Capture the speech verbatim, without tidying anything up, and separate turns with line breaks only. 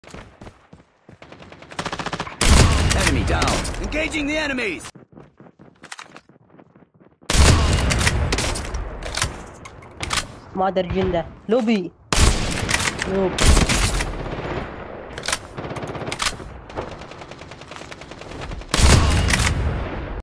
Enemy down. Engaging the enemies.
ما ادري جنده لوبي. نوب.